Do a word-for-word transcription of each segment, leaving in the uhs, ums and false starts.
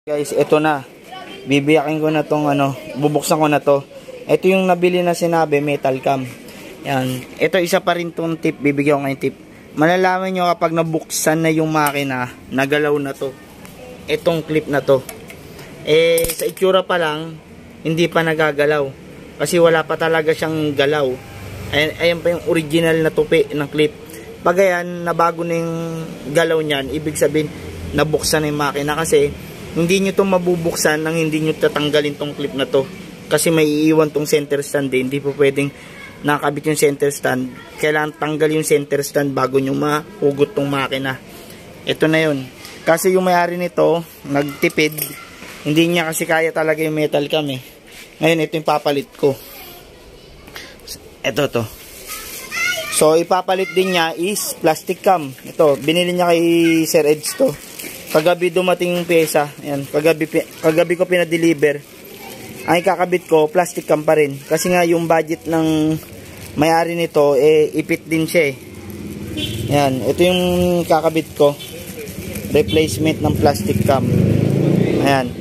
Guys, ito na. Bibiyakin ko na tong ano, bubuksan ko na to. Ito yung nabili na sinabi, metal cam. Yan. Ito isa pa rin tong tip, bibigyan ko ngayon tip. Malalaman nyo kapag nabuksan na yung makina, nagalaw na to. Itong clip na to. Eh, sa itsura pa lang, hindi pa nagagalaw. Kasi wala pa talaga siyang galaw. Ayan, ayan pa yung original na tupi ng clip. Pag ayan, nabago na yung galaw niyan, ibig sabihin, nabuksan na yung makina. Kasi, hindi nyo to mabubuksan nang hindi nyo tatanggalin tong clip na to. Kasi may iiwan tong center stand din. Hindi po pwedeng nakakabit yung center stand. Kailangan tanggal yung center stand bago nyo mahugot tong makina. Ito na yun. Kasi yung may-ari nito, nagtipid. Hindi niya kasi kaya talaga yung metal cam eh. Ngayon, ito yung papalit ko. Ito to. So, ipapalit din niya is plastic cam. Ito, binili niya kay Sir Eds to. Kagabi dumating yung pyesa. Ayan, kagabi, kagabi ko pinadeliver. Ang ikakabit ko, plastic cam pa rin. Kasi nga yung budget ng may-ari nito, eh, ipit din siya eh. Ayan, ito yung kakabit ko. Replacement ng plastic cam. Ayan.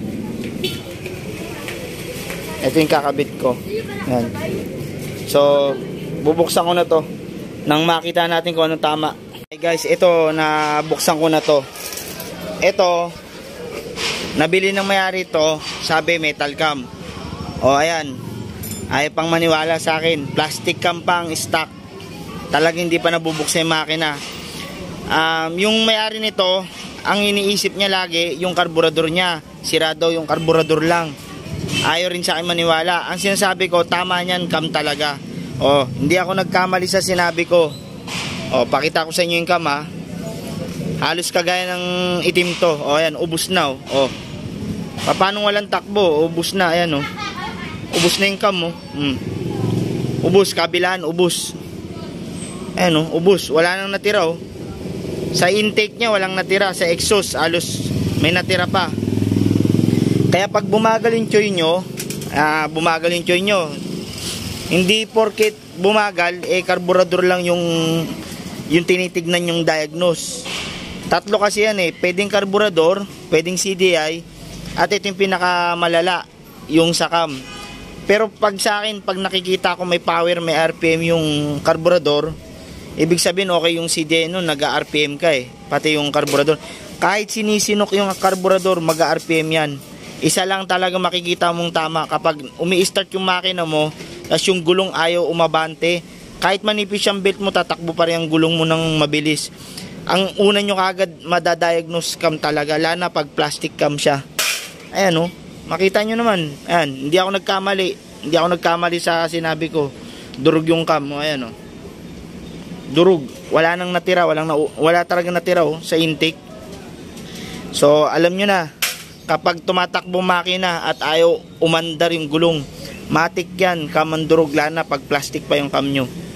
Ito yung kakabit ko. Ayan. So, bubuksan ko na to. Nang makita natin kung anong tama. Okay guys, ito, nabuksan ko na to. Ito, nabili ng may-ari to, sabi metal cam. O ayan, ayaw pang maniwala sa akin. Plastic cam pang stock. Talagang hindi pa nabubuksan yung makina. Um, yung may-ari nito, ang iniisip niya lagi, yung karburador niya. Sira daw yung karburador lang. Ayaw rin sa akin maniwala. Ang sinasabi ko, tama niyan, cam talaga. O, hindi ako nagkamali sa sinabi ko. O, pakita ko sa inyo yung cam ha. Halos kagaya ng itim to. O, ayan, ubos na, o. O. Paano walang takbo? Ubos na, ayan, o. Ubos na yung cam, o. Hmm. Ubos, kabilaan, ubos. Ayan, o, ubos. Wala nang natira, o. Sa intake niya, walang natira. Sa exhaust, halos may natira pa. Kaya pag bumagal yung choy nyo, ah, bumagal yung choy nyo, hindi porket bumagal, eh, karburador lang yung, yung tinitignan yung diagnose. Tatlo kasi yan eh, pwedeng karburador, pwedeng C D I, at ito yung pinakamalala, yung sa cam. Pero pag sa akin, pag nakikita ko may power, may R P M yung karburador, ibig sabihin okay yung C D I nun, nag-R P M ka eh, pati yung karburador. Kahit sinisinok yung karburador, mag-R P M yan. Isa lang talaga makikita mong tama, kapag umi-start yung makina mo, tapos yung gulong ayaw umabante, kahit manipis yung belt mo, tatakbo pa rin ang gulong mo ng mabilis. Ang una nyo kagad madadiagnose cam talaga, lana pag plastic cam siya. Ayan o, makita nyo naman. Ayan, hindi ako nagkamali. Hindi ako nagkamali sa sinabi ko. Durug yung cam. Ayan o. Durug. Wala nang natira. Walang na, wala talaga natira o sa intake. So, alam nyo na, kapag tumatakbo makina at ayaw umandar yung gulong, matik yan, cam ang durug, lana pag plastic pa yung cam nyo.